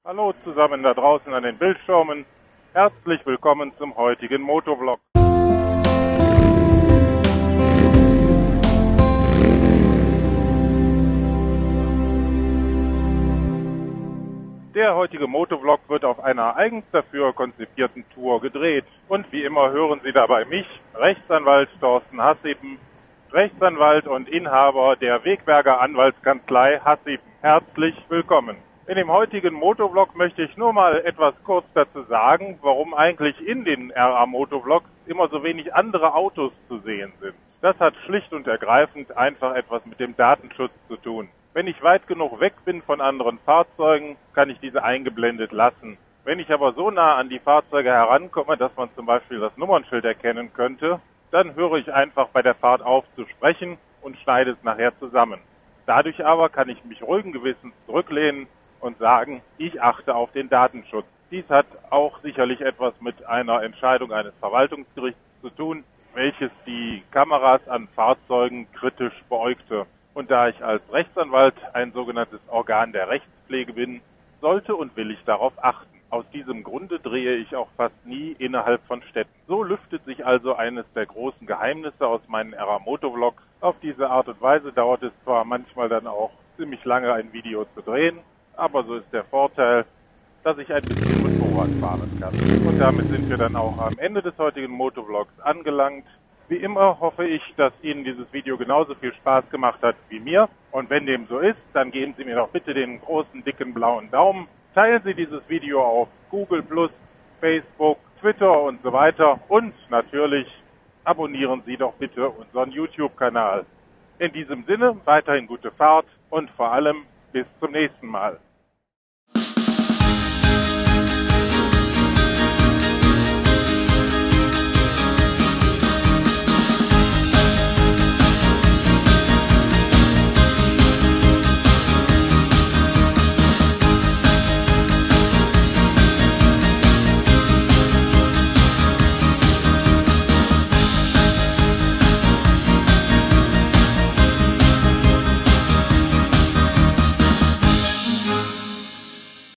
Hallo zusammen da draußen an den Bildschirmen. Herzlich willkommen zum heutigen Motovlog. Der heutige Motovlog wird auf einer eigens dafür konzipierten Tour gedreht. Und wie immer hören Sie dabei mich, Rechtsanwalt Thorsten Hassiepen, Rechtsanwalt und Inhaber der Wegberger Anwaltskanzlei Hassiepen. Herzlich willkommen. In dem heutigen Motovlog möchte ich nur mal etwas kurz dazu sagen, warum eigentlich in den RA-Motovlogs immer so wenig andere Autos zu sehen sind. Das hat schlicht und ergreifend einfach etwas mit dem Datenschutz zu tun. Wenn ich weit genug weg bin von anderen Fahrzeugen, kann ich diese eingeblendet lassen. Wenn ich aber so nah an die Fahrzeuge herankomme, dass man zum Beispiel das Nummernschild erkennen könnte, dann höre ich einfach bei der Fahrt auf zu sprechen und schneide es nachher zusammen. Dadurch aber kann ich mich ruhigen Gewissens zurücklehnen und sagen, ich achte auf den Datenschutz. Dies hat auch sicherlich etwas mit einer Entscheidung eines Verwaltungsgerichts zu tun, welches die Kameras an Fahrzeugen kritisch beäugte. Und da ich als Rechtsanwalt ein sogenanntes Organ der Rechtspflege bin, sollte und will ich darauf achten. Aus diesem Grunde drehe ich auch fast nie innerhalb von Städten. So lüftet sich also eines der großen Geheimnisse aus meinen RA-Motovlogs. Auf diese Art und Weise dauert es zwar manchmal dann auch ziemlich lange, ein Video zu drehen, aber so ist der Vorteil, dass ich ein bisschen Motorrad fahren kann. Und damit sind wir dann auch am Ende des heutigen Motovlogs angelangt. Wie immer hoffe ich, dass Ihnen dieses Video genauso viel Spaß gemacht hat wie mir. Und wenn dem so ist, dann geben Sie mir doch bitte den großen, dicken, blauen Daumen. Teilen Sie dieses Video auf Google+, Facebook, Twitter und so weiter. Und natürlich abonnieren Sie doch bitte unseren YouTube-Kanal. In diesem Sinne weiterhin gute Fahrt und vor allem bis zum nächsten Mal.